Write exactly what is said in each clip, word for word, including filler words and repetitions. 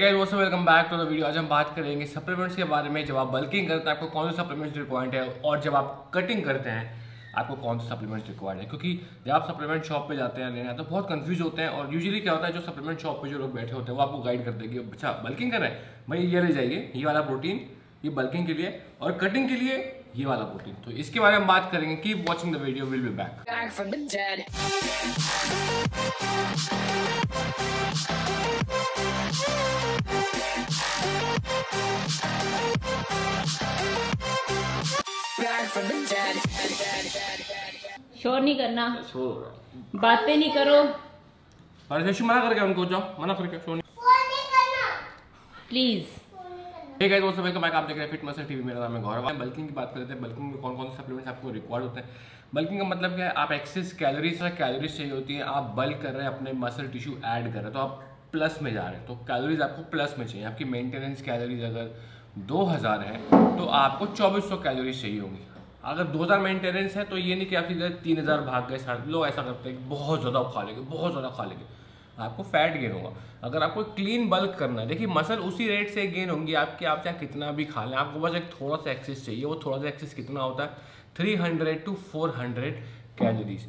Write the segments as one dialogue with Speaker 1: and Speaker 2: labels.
Speaker 1: Guys what's up, welcome back to the video. आज हम बात करेंगे सप्लीमेंट्स के बारे में। जब आप बल्किंग करते हैं आपको कौन से सप्लीमेंट्स रिक्वायर्ड है, और जब आप कटिंग करते हैं आपको कौन से सप्लीमेंट्स रिक्वायर्ड है। क्योंकि जब आप सप्लीमेंट शॉप पे जाते हैं लेना तो बहुत कंफ्यूज होते हैं, और यूजुअली क्या होता है जो सप्लीमेंट शॉप पे जो लोग बैठे होते हैं वो आपको गाइड करते हैं कि अच्छा बल्किंग कर रहे हैं भाई ये ले जाइए, ये वाला प्रोटीन ये बल्किंग के लिए, और कटिंग के लिए ये वाला प्रोटीन। तो इसके बारे में बात करेंगे। Keep watching the video, will be back.
Speaker 2: शोर नहीं करना,
Speaker 1: शोर हो रहा है,
Speaker 2: बातें नहीं करो।
Speaker 1: अरे शशि मना करके उनको जाओ, मना करके शोर नहीं
Speaker 2: प्लीज।
Speaker 1: ठीक है दोस्तों, वेलकम बैक। आप देख रहे हैं फिट मसल टीवी। मेरा नाम है गौरव। बल्किंग की बात करते हैं। बल्किंग में कौन कौन से सप्लीमेंट्स आपको रिक्वायर्ड होते हैं। बल्किंग का मतलब क्या है, आप एक्सेस कैलोरीज और कैलोरीज चाहिए होती है। आप बल्क कर रहे हैं, अपने मसल टिश्यू ऐड कर रहे हैं तो आप प्लस में जा रहे हैं, तो कैलोरीज आपको प्लस में चाहिए। आपकी मेंटेनेंस कैलोरीज अगर दो हज़ार है तो आपको चौबीस सौ कैलोरीज चाहिए होंगी। अगर दो हज़ार मेंटेनेंस है तो ये नहीं कि आप सीधे तीन हज़ार भाग गए। सारे लोग ऐसा करते हैं कि बहुत ज़्यादा खा लेंगे, बहुत ज़्यादा खा लेंगे, आपको फैट गेन होगा। अगर आपको क्लीन बल्क करना है, देखिए मसल उसी रेट से गेन होंगी आपकी, आप चाहे कितना भी खा लें, आपको बस एक थोड़ा सा एक्सेस चाहिए। वो थोड़ा सा एक्सेस कितना होता है, three hundred to four hundred calories.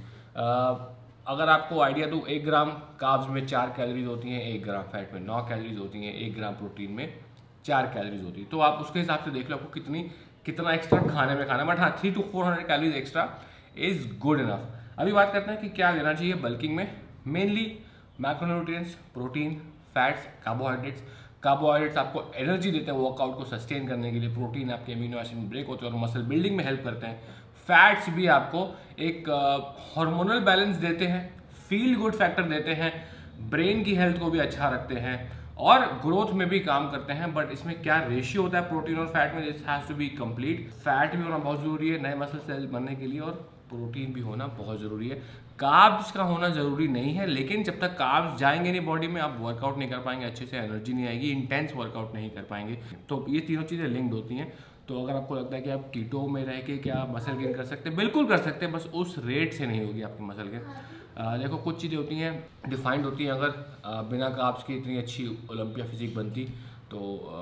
Speaker 1: अगर आपको आइडिया दूँ, एक ग्राम कार्ब्स में चार कैलोरीज होती हैं, एक ग्राम फैट में नौ कैलोरीज होती हैं, एक ग्राम प्रोटीन में चार कैलोरीज होती है। तो आप उसके हिसाब से देख लो आपको कितनी कितना एक्स्ट्रा खाने में खाना। बट हाँ, three to four hundred calories extra is good enough. अभी बात करते हैं कि क्या लेना चाहिए बल्किंग में। Mainly macronutrients, protein, fats, carbohydrates. Carbohydrates आपको एनर्जी देते हैं वर्कआउट को सस्टेन करने के लिए। प्रोटीन आपके अमीनो एसिड में ब्रेक होते हैं और मसल बिल्डिंग में हेल्प करते हैं। फैट्स भी आपको एक हार्मोनल uh, बैलेंस देते हैं, फील गुड फैक्टर देते हैं, ब्रेन की हेल्थ को भी अच्छा रखते हैं और ग्रोथ में भी काम करते हैं। बट इसमें क्या रेशियो होता है प्रोटीन और फैट में, this has to be complete. Fat भी होना बहुत जरूरी है नए मसल सेल बनने के लिए, और प्रोटीन भी होना बहुत जरूरी है। कार्ब्स का होना जरूरी नहीं है, लेकिन जब तक कार्ब्स जाएंगे नहीं बॉडी में आप वर्कआउट नहीं कर पाएंगे अच्छे से, एनर्जी नहीं आएगी, इंटेंस वर्कआउट नहीं कर पाएंगे। तो ये तीनों चीज़ें लिंक्ड होती हैं। तो अगर आपको लगता है कि आप कीटो में रह के क्या मसल गेन कर सकते हैं, बिल्कुल कर सकते हैं, बस उस रेट से नहीं होगी आपकी मसल गेन। आ, देखो कुछ चीज़ें होती हैं डिफाइंड होती हैं। अगर आ, बिना कार्ब्स की इतनी अच्छी ओलंपिया फिजिक बनती तो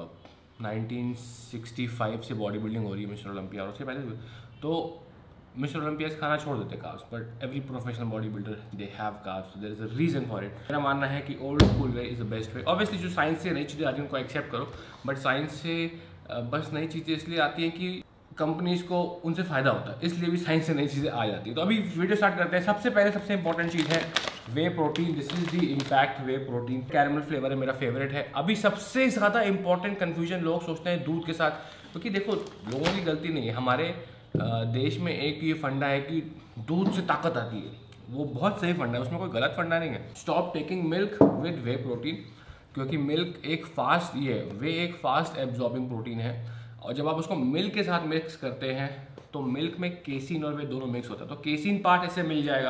Speaker 1: नाइनटीन सिक्सटी फाइव से बॉडी बिल्डिंग हो रही है मिस्टर ओलंपिया, और उससे पहले तो मिस्टर ओलंपियाज खाना छोड़ देते carbs. But every professional body builder they have carbs, there is a reason for it. मेरा मानना है कि old school way is the best way. Obviously जो साइंस से नई चीज़ें आती हैं उनको एक्सेप्ट करो, बट साइंस से बस नई चीज़ें इसलिए आती हैं कि कंपनीज को उनसे फ़ायदा होता है, इसलिए भी साइंस से नई चीज़ें आ जाती है। तो अभी वीडियो स्टार्ट करते हैं। सबसे पहले सबसे इंपॉर्टेंट चीज़ है whey protein. This is the impact whey protein. Caramel flavour है, मेरा फेवरेट है। अभी सबसे ज़्यादा इंपॉर्टेंट कन्फ्यूजन लोग सोचते हैं दूध के साथ, क्योंकि देखो लोगों की गलती नहीं है। हमारे देश में एक ये फंडा है कि दूध से ताकत आती है, वो बहुत सही फंडा है, उसमें कोई गलत फंडा नहीं है। Stop taking milk with whey protein, क्योंकि मिल्क एक फास्ट ये वे एक फास्ट एब्जॉर्बिंग प्रोटीन है, और जब आप उसको मिल्क के साथ मिक्स करते हैं तो मिल्क में केसिन और वे दोनों मिक्स होता है, तो केसिन पार्ट ऐसे मिल जाएगा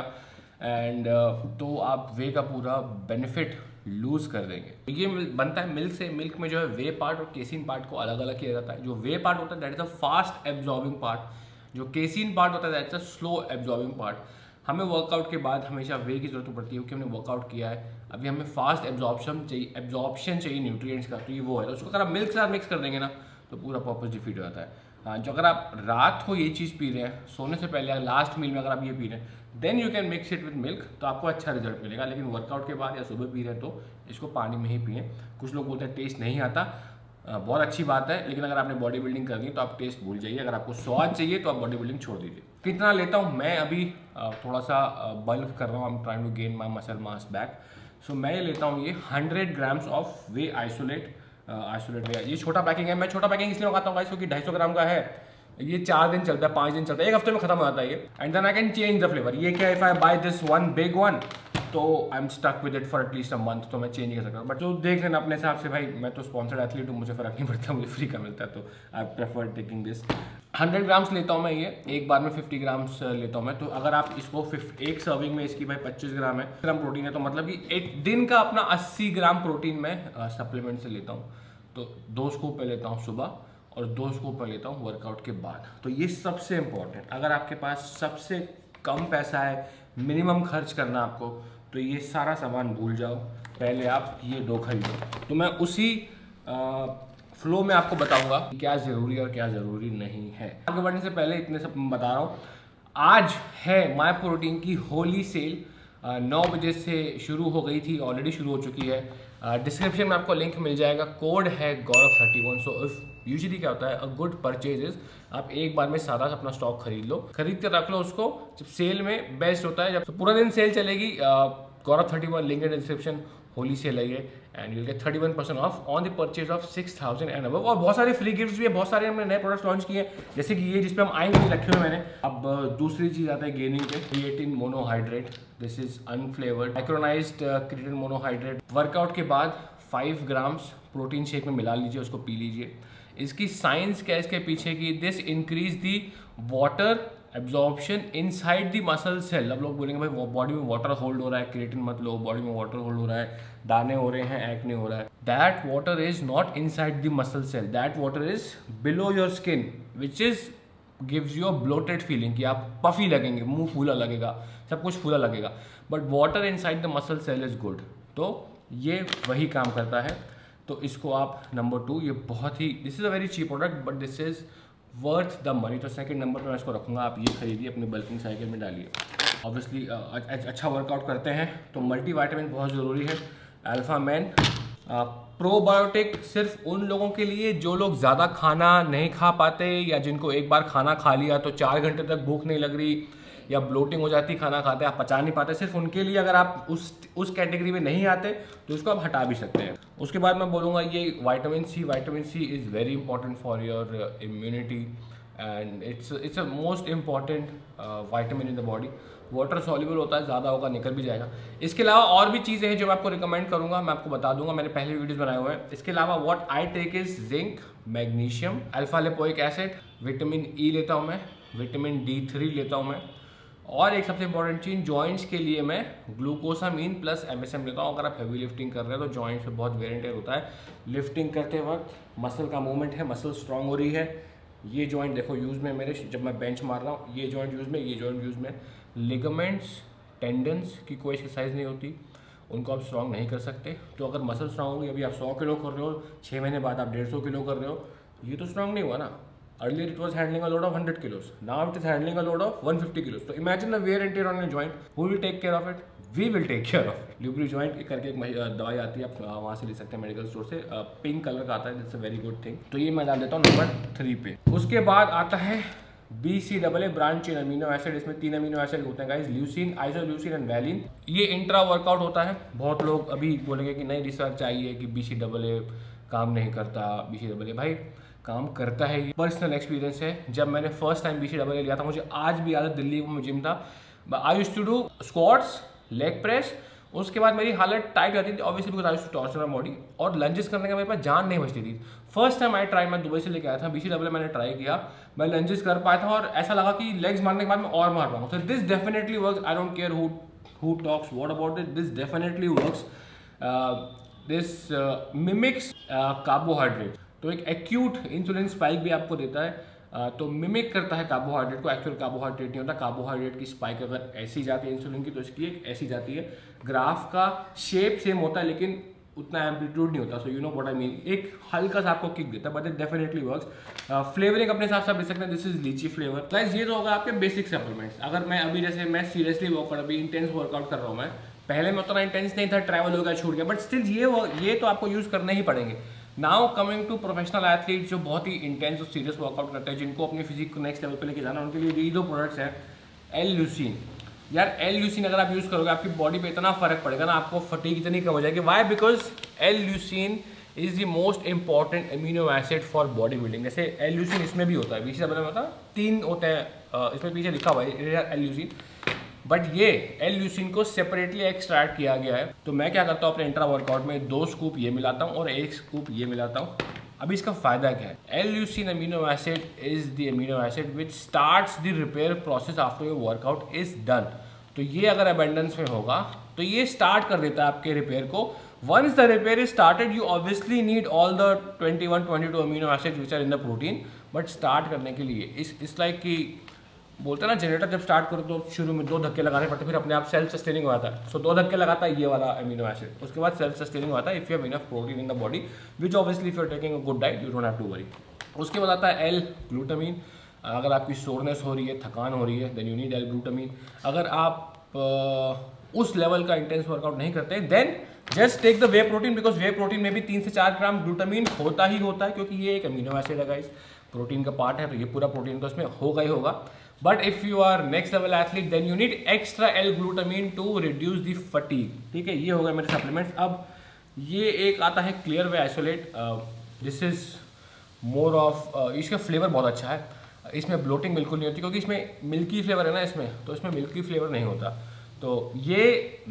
Speaker 1: एंड uh, तो आप वे का पूरा बेनिफिट लूज कर देंगे। ये बनता है मिल्क से। मिल्क में जो है वे पार्ट और केसिन पार्ट को अलग अलग किया जाता है। जो वे पार्ट होता है that is a fast absorbing part, जो केसिन पार्ट होता है that is a slow absorbing part. हमें वर्कआउट के बाद हमेशा वे की जरूरत पड़ती है, क्योंकि हमने वर्कआउट किया है, अभी हमें फास्ट एब्जॉर्प्शन चाहिए, एब्जॉर्प्शन चाहिए न्यूट्रिएंट्स का, तो ये वो है। तो उसको अगर आप मिल्क के साथ मिक्स कर देंगे ना तो पूरा पर्पस डिफीट हो जाता है। हाँ, जो अगर आप रात को ये चीज़ पी रहे हैं सोने से पहले, लास्ट मील में अगर आप ये पी रहे हैं, then you can mix it with milk, तो आपको अच्छा रिजल्ट मिलेगा। लेकिन वर्कआउट के बाद या सुबह पी रहे हैं तो इसको पानी में ही पिएं। कुछ लोग बोलते हैं टेस्ट नहीं आता, बहुत अच्छी बात है, लेकिन अगर आपने बॉडी बिल्डिंग करनी है तो आप टेस्ट भूल जाइए। अगर आपको स्वाद चाहिए तो आप बॉडी बिल्डिंग छोड़ दीजिए। कितना लेता हूँ मैं, अभी थोड़ा सा बल्क कर रहा हूँ, I am trying to gain my muscle mass back. So मैं लेता हूँ ये hundred grams of whey isolate isolate whey. ये छोटा पैकिंग है, मैं छोटा पैकिंग इसलिए मंगाता हूँ गाइस क्योंकि ढाई सौ ग्राम का है। ये चार दिन चलता है, पाँच दिन चलता है, एक हफ्ते में खत्म हो जाता है ये। And then I can change the flavour. ये क्या, if I buy this one big one तो I am stuck with it for at least a month, तो मैं चेंज नहीं कर सकता। बट जो देख लेना अपने हिसाब से भाई, मैं तो स्पॉन्सर्ड एथलीट हूँ, मुझे फर्क नहीं पड़ता, मुझे फ्री का मिलता है, तो I prefer taking this. Hundred grams लेता हूँ मैं ये, एक बार में फिफ्टी ग्राम्स लेता हूँ मैं। तो अगर आप इसको एक सर्विंग में इसकी भाई पच्चीस ग्राम है ग्राम प्रोटीन है, तो मतलब कि एक दिन का अपना अस्सी ग्राम प्रोटीन मैं सप्लीमेंट से लेता हूँ। तो दो स्कूप पे लेता हूँ सुबह और दो स्कूप पे लेता हूँ वर्कआउट के बाद। तो ये सबसे इम्पोर्टेंट। अगर आपके पास सबसे कम पैसा है, मिनिमम खर्च करना आपको, तो ये सारा सामान भूल जाओ पहले आप ये दो खरीदो। तो मैं उसी फ्लो में आपको बताऊंगा क्या ज़रूरी है और क्या ज़रूरी नहीं है। आगे बढ़ने से पहले इतने सब बता रहा हूँ, आज है माय प्रोटीन की होली सेल। नौ बजे से शुरू हो गई थी, ऑलरेडी शुरू हो चुकी है। डिस्क्रिप्शन में आपको लिंक मिल जाएगा, कोड है Gaurav thirty one. So if usually क्या होता है, अ गुड परचेज इज आप एक बार में सारा अपना स्टॉक खरीद लो, खरीद के रख लो उसको। जब सेल में बेस्ट होता है, जब तो पूरा दिन सेल चलेगी। Gaurav thirty one link in description, Holi sale है ये, and you get thirty one percent off on the purchase of six thousand and above. और बहुत सारे फ्री गिफ्ट्स भी है, बहुत सारे हमने नए प्रोडक्ट्स लॉन्च किए, जैसे कि ये जिसपे हम आएंगे नहीं रखे हुए मैंने। अब दूसरी चीज़ आता है गेनिंग पे, creatine monohydrate. This is unflavoured micronized creatine monohydrate. Workout के बाद फाइव ग्राम्स प्रोटीन शेक में मिला लीजिए, उसको पी लीजिए। इसकी साइंस क्या है इसके पीछे की, this increase the water absorption inside the muscle cell. अब लोग बोलेंगे भाई बॉडी में वाटर होल्ड हो रहा है, क्रिएटिन मत लो, बॉडी में वाटर होल्ड हो रहा है, दाने हो रहे हैं, एक्ने हो रहा है। That water is not inside the muscle cell, that water is below your skin, which is gives you a bloated feeling कि आप पफी लगेंगे, मुंह फूला लगेगा, सब कुछ फूला लगेगा। But water inside the muscle cell is good, तो ये वही काम करता है। तो इसको आप नंबर टू, ये बहुत ही, this is a very cheap product but this is worth the money. तो सेकंड नंबर पर मैं इसको रखूँगा, आप ये खरीदिए, अपने बल्किंग साइकिल में डालिए। ऑब्वियसली अच्छा वर्कआउट करते हैं तो मल्टी वाइटामिन बहुत ज़रूरी है। अल्फा मैन प्रोबायोटिक सिर्फ उन लोगों के लिए जो लोग ज़्यादा खाना नहीं खा पाते, या जिनको एक बार खाना खा लिया तो चार घंटे तक भूख नहीं लग रही, या ब्लोटिंग हो जाती खाना खाते, आप पचा नहीं पाते, सिर्फ उनके लिए। अगर आप उस उस कैटेगरी में नहीं आते तो इसको आप हटा भी सकते हैं। उसके बाद मैं बोलूँगा ये vitamin C, vitamin C is very important for your immunity and it's it's a most important vitamin in the body. Water soluble होता है, ज़्यादा होगा निकल भी जाएगा। इसके अलावा और भी चीज़ें हैं जो मैं आपको रिकमेंड करूँगा, मैं आपको बता दूंगा, मैंने पहले वीडियोज़ बनाए हुए हैं। इसके अलावा what I take is zinc, magnesium, alpha lipoic acid, vitamin E लेता हूँ मैं, विटामिन डी थ्री लेता हूँ मैं, और एक सबसे इंपॉर्टेंट चीज़ जॉइंट्स के लिए मैं ग्लूकोसामीन प्लस एमएसएम लेता हूँ। अगर आप हैवी लिफ्टिंग कर रहे हैं तो जॉइंट्स पे बहुत वेयर एंड टेयर होता है। लिफ्टिंग करते वक्त मसल का मूवमेंट है, मसल स्ट्रांग हो रही है। ये जॉइंट देखो यूज़ में मेरे, जब मैं बेंच मार रहा हूँ ये जॉइंट यूज़ में, ये जॉइंट यूज़ में। लिगामेंट्स, टेंडन्स की कोई एक्सरसाइज नहीं होती, उनको आप स्ट्रांग नहीं कर सकते। तो अगर मसल स्ट्रांग होगी, अभी आप सौ किलो कर रहे हो, छः महीने बाद आप डेढ़ सौ किलो कर रहे हो, ये तो स्ट्रांग नहीं हुआ ना। Earlier it was handling a load of one hundred kilos. Now it is handling a load of one hundred fifty kilos. So imagine the wear and tear on your joint. Who will take care of it? We will take care of it. Lubri joint करके एक दवाई आती है, आप वहाँ से ले सकते हैं मेडिकल स्टोर से, पिंक कलर का आता है, that's a very good thing. तो ये मैं डाल देता हूँ नंबर थ्री पे। उसके बाद आता है B C double A branch in amino acid. इसमें तीन अमीनो एसिड होते हैं guys, leucine, isoleucine and valine. ये इंट्रा वर्कआउट होता है। बहुत लोग अभी बोलेंगे कि नई रिसर्च आई है कि बी सी डबल ए काम नहीं करता। बी सी डबल ए भाई काम करता है, ये पर्सनल एक्सपीरियंस है। जब मैंने first time B C double A लिया था, मुझे आज भी याद है, दिल्ली में जिम था, I used to do squats, leg press. उसके बाद मेरी हालत टाइट जाती थी obviously because I used to torture my body, और लंजेस करने का मेरे पास जान नहीं बचती थी। फर्स्ट टाइम आई ट्राई, मैं दुबई से लेके आया था, बी सी डबल ए मैंने ट्राई किया, मैं लंजेस कर पाया था और ऐसा लगा कि लेग्स मारने के बाद मैं और मार रहा हूँ। तो this definitely works, I don't care who who talks what about it, this definitely works. This mimics carbohydrate, तो एक एक्यूट इंसुलिन स्पाइक भी आपको देता है। uh, तो मिमिक करता है कार्बोहाइड्रेट को, एक्चुअल कार्बोहाइड्रेट नहीं होता। कार्बोहाइड्रेट की स्पाइक अगर ऐसी जाती है इंसुलिन की, तो इसकी एक ऐसी जाती है। ग्राफ का शेप सेम होता है लेकिन उतना एम्पलीट्यूड नहीं होता। So you know what I mean, एक हल्का सा आपको किक देता है, but it definitely works. Flavouring अपने हिसाब से आप ले सकते हैं, this is lychee flavour. Guys ये तो होगा आपके बेसिक सप्लीमेंट्स। अगर मैं अभी जैसे मैं सीरियसली वर्कआउट, अभी इंटेंस वर्कआउट कर रहा हूँ, मैं पहले में उतना इंटेंस नहीं था, ट्रैवल हो गया, छूट गया, बट स्टिल ये ये तो आपको यूज़ करने ही पड़ेंगे। Now coming to professional athlete जो बहुत ही इंटेंस और सीरियस वर्कआउट करते हैं, जिनको अपनी फिजिक को नेक्स्ट लेवल पे लेके जाना, उनके लिए ये दो प्रोडक्ट्स हैं। एल ल्यूसीन, यार एल ल्यूसीन अगर आप यूज़ करोगे आपकी बॉडी पे इतना फर्क पड़ेगा ना, आपको फटीग इतनी कम हो जाएगी। Why? Because L leucine is the most important amino acid for body building. जैसे एल ल्यूसीन इसमें भी होता है, बीच में होता है, तीन होते हैं, इसमें पीछे लिखा हुआ है एल ल्यूसीन, बट ये एल ल्यूसीन को सेपरेटली एक्सट्रैक्ट किया गया है। तो मैं क्या करता हूँ अपने इंट्रा वर्कआउट में, दो स्कूप ये मिलाता हूँ और एक स्कूप ये मिलाता हूँ। अभी इसका फायदा क्या है? L leucine amino acid is the amino acid which starts the repair process after your workout is done. तो ये अगर अबेंडेंस में होगा तो ये स्टार्ट कर देता है आपके रिपेयर को। Once the repair is started, you obviously need all the twenty one twenty two amino acid which are in the protein, but start करने के लिए इस इस लाइक की बोलते हैं ना जनरेटर जब स्टार्ट करो तो शुरू में दो धक्के लगाने पड़ते फिर अपने आप सेल्फ सस्टेनिंग हो जाता है। सो so, दो धक्के लगाता है ये वाला अमीनो एसिड, उसके बाद सेल्फ सस्टेनिंग होता है if you have enough protein in the body which obviously if you are taking a good diet you don't have to worry. उसके बाद आता है एल ग्लूटामीन। अगर आपकी सोरनेस हो रही है, थकान हो रही है, then you need L glutamine. अगर आप uh, उस लेवल का इंटेंस वर्कआउट नहीं करते then just take the whey protein, because whey protein में भी तीन से चार ग्राम ग्लूटामीन होता ही होता है, क्योंकि ये एक अमीनो एसिड है गाइस, प्रोटीन का पार्ट है, तो ये पूरा प्रोटीन तो इसमें होगा ही होगा। But if you are next level athlete then you need extra L glutamine to reduce the fatigue. ठीक है, ये होगा मेरे सप्लीमेंट्स। अब ये एक आता है clear whey isolate, this is more of, इसका फ्लेवर बहुत अच्छा है, इसमें ब्लोटिंग बिल्कुल नहीं होती क्योंकि इसमें मिल्की फ्लेवर है ना इसमें, तो इसमें मिल्की फ्लेवर नहीं होता। तो ये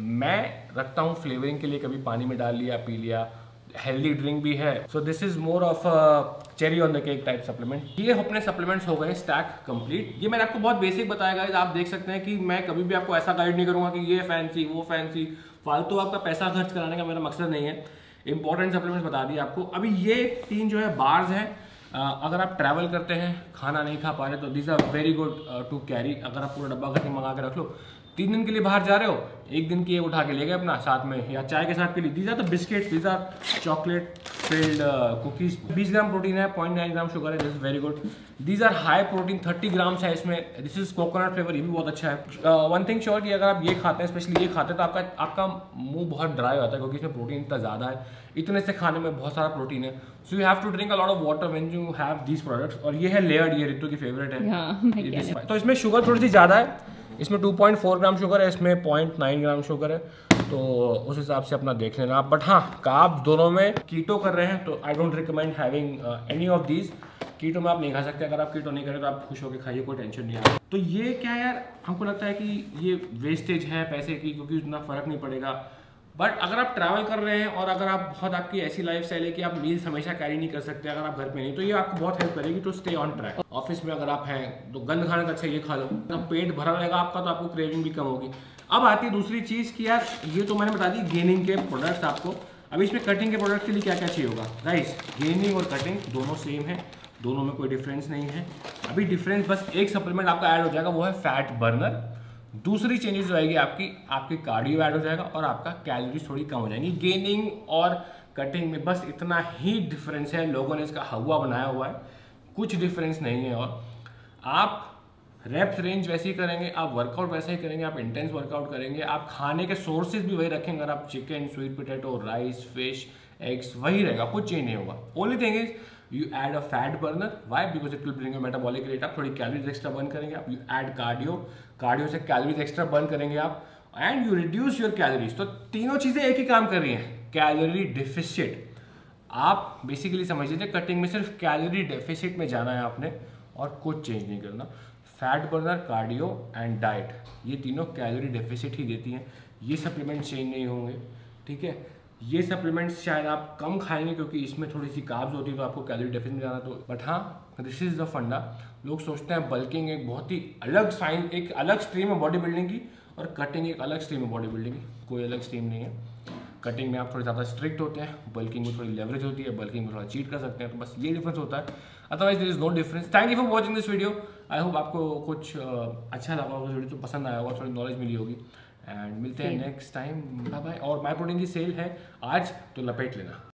Speaker 1: मैं रखता हूँ फ्लेवरिंग के लिए, कभी पानी में डाल लिया, पी लिया, हेल्दी ड्रिंक भी है। So this is more of cherry on the cake type supplement. ये अपने सप्लीमेंट्स हो गए स्टैक कंप्लीट। ये मैंने आपको बहुत बेसिक बताया गाइस, आप देख सकते हैं कि मैं कभी भी आपको ऐसा गाइड नहीं करूँगा कि ये फैंसी वो फैंसी, फालतू आपका पैसा खर्च कराने का मेरा मकसद नहीं है। इंपॉर्टेंट सप्लीमेंट्स बता दिए आपको। अभी ये तीन जो है बार्स हैं, अगर आप ट्रैवल करते हैं, खाना नहीं खा पा रहे तो this are very good to carry. अगर आप पूरा डब्बा घर में मंगा के रख लो, तीन दिन के लिए बाहर जा रहे हो, एक दिन की ये उठा के ले गए अपना साथ में, या चाय के साथ पी ली। These are the biscuits, these are chocolate filled cookies. बीस ग्राम प्रोटीन है, पॉइंट नाइन ग्राम शुगर है, this is very good. These are high protein, thirty grams है इसमें, दिस इज कोकोनट फ्लेवर, ये भी बहुत अच्छा है। वन थिंग श्योर कि अगर आप ये खाते हैं, स्पेशली ये खाते हैं, तो आपका आपका मुंह बहुत ड्राई होता है क्योंकि इसमें प्रोटीन इतना ज़्यादा है, इतने से खाने में बहुत सारा प्रोटीन है। So you have to drink a lot of water when you have these products. और ये है लेयर्ड, ये रितु की फेवरेट है।
Speaker 2: हाँ,
Speaker 1: तो इसमें शुगर थोड़ी सी ज़्यादा है, इसमें two point four gram sugar है, इसमें पॉइंट नाइन ग्राम शुगर है, तो उस हिसाब से अपना देख लेना आप। बट हाँ, कार्ब्स दोनों में कीटो कर रहे हैं तो I don't recommend having any of these. Keto में आप नहीं खा सकते, अगर आप कीटो नहीं करें तो आप खुश होकर खाइए, कोई टेंशन नहीं है। तो ये क्या यार, हमको लगता है कि ये वेस्टेज है पैसे की, क्योंकि उतना फर्क नहीं पड़ेगा। बट अगर आप ट्रैवल कर रहे हैं और अगर आप बहुत आपकी ऐसी लाइफ स्टाइल है कि आप मील्स हमेशा कैरी नहीं कर सकते, अगर आप घर पे नहीं, तो ये आपको बहुत हेल्प करेगी to stay on track. Office में अगर आप हैं तो गंद खाने का अच्छा ये खा लो, तब पेट भरा रहेगा आपका, तो आपको क्रेविंग भी कम होगी। अब आती है दूसरी चीज़ कि यार ये तो मैंने बता दी गेनिंग के प्रोडक्ट्स आपको। अब इसमें कटिंग के प्रोडक्ट के लिए क्या क्या चाहिए होगा गाइस। गेनिंग और कटिंग दोनों सेम है, दोनों में कोई डिफरेंस नहीं है। अभी डिफरेंस बस एक सप्लीमेंट आपका ऐड हो जाएगा, वो है फैट बर्नर। दूसरी चेंजेस जो आएगी आपकी, आपकी कार्डियो ऐड हो जाएगा और आपका कैलोरीज थोड़ी कम हो जाएंगी। गेनिंग और कटिंग में बस इतना ही डिफरेंस है, लोगों ने इसका हवा बनाया हुआ है, कुछ डिफरेंस नहीं है। और आप रेप्स रेंज वैसे ही करेंगे, आप वर्कआउट वैसे ही करेंगे, आप इंटेंस वर्कआउट करेंगे, आप खाने के सोर्सेज भी वही रखेंगे। अगर आप chicken, sweet potato, rice, fish, eggs, वही रहेगा, कुछ चेंज नहीं होगा। Only thing is you add a fat burner, why because it will bring your metabolic rate up, थोड़ी कैलोरीज एक्स्ट्रा बर्न करेंगे आप। यू एड कार्डियो, कार्डियो से calories extra burn करेंगे आप, and you reduce your calories. तो तीनों चीजें एक ही काम कर रही हैं, कैलोरी डेफिसिट। आप बेसिकली समझ लीजिए कटिंग में सिर्फ कैलोरी डेफिसिट में जाना है आपने, और कुछ चेंज नहीं करना। Fat burner, cardio and diet, ये तीनों कैलोरी डेफिसिट ही देती हैं। ये सप्लीमेंट चेंज नहीं होंगे, ठीक है। ये सप्लीमेंट्स शायद आप कम खाएंगे क्योंकि इसमें थोड़ी सी कार्ब्स होती है, तो आपको कैलोरी डेफिसिट में जाना। तो बट हाँ, दिस इज द फंडा। लोग सोचते हैं बल्किंग एक बहुत ही अलग साइन, एक अलग स्ट्रीम है बॉडी बिल्डिंग की, और कटिंग एक अलग स्ट्रीम है बॉडी बिल्डिंग की। कोई अलग स्ट्रीम नहीं है। कटिंग में आप थोड़े ज़्यादा स्ट्रिक्ट होते हैं, बल्किंग में थोड़ी लेवरेज होती है, बल्किंग में थोड़ा चीट कर सकते हैं, तो बस ये डिफरेंस होता है। Otherwise there is no difference. Thank you for watching this video. I hope आपको कुछ uh, अच्छा लगा होगा, वीडियो तो पसंद आया होगा, थोड़ी नॉलेज मिली होगी। एंड मिलते हैं नेक्स्ट टाइम, बाय बाय। और माई प्रोटीन की सेल है आज, तो लपेट लेना।